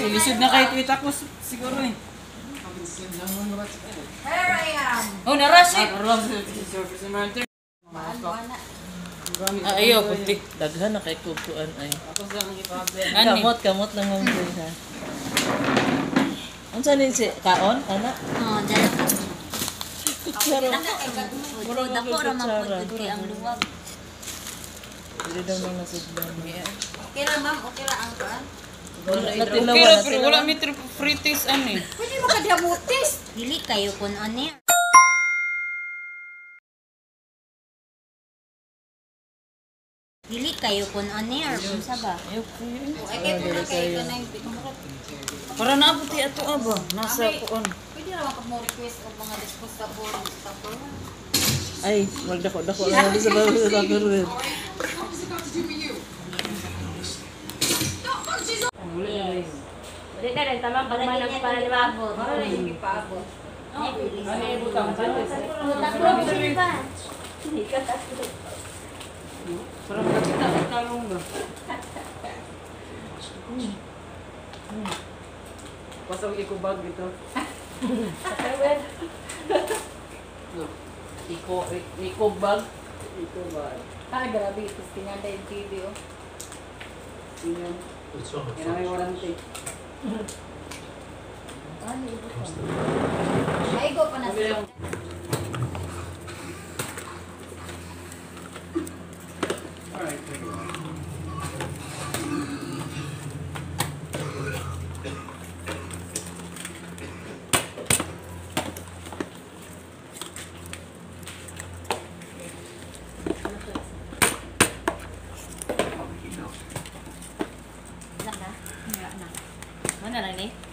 lisod na kahit tweet ako siguro eh. Here I am. Oh, narush eh. Ayaw, puti. Daghan na kay kukuan ay. Kamot lang ang buhay ha. Ano saan si kaon, anak? Oo, dyan ka. Kutsara. Dako ramang pagod ang luwag. Hindi daw nang nasigdan. Okay ra ma'am, okay ra ang kuan. Pero wala may fritis ani. Pwede mo ka diabetes. Dili kayo kun ani. Dili kayo kun ani or unsa ba? Ayaw kayo. Ay kay kayo na yung Para naabuti ato aba. Nasa kuon. pwede ra ka mo request og mga disposable tapos. Ay, magdako-dako lang sa tupperware. Dili na rin tamang pagmanag para di maabot. Para na yung ipaabot. Ano yung butang? Para makakita ang talong ba? Pasang ikubag dito. Ikubag. Ikubag. Ah, grabe. Tapos tinanda yung TV, oh. Tingnan. Yan ang may warranty. Ano ito ko? Ay, go pa na siya. Alright. Wala na. Wala na. Mana lang ni?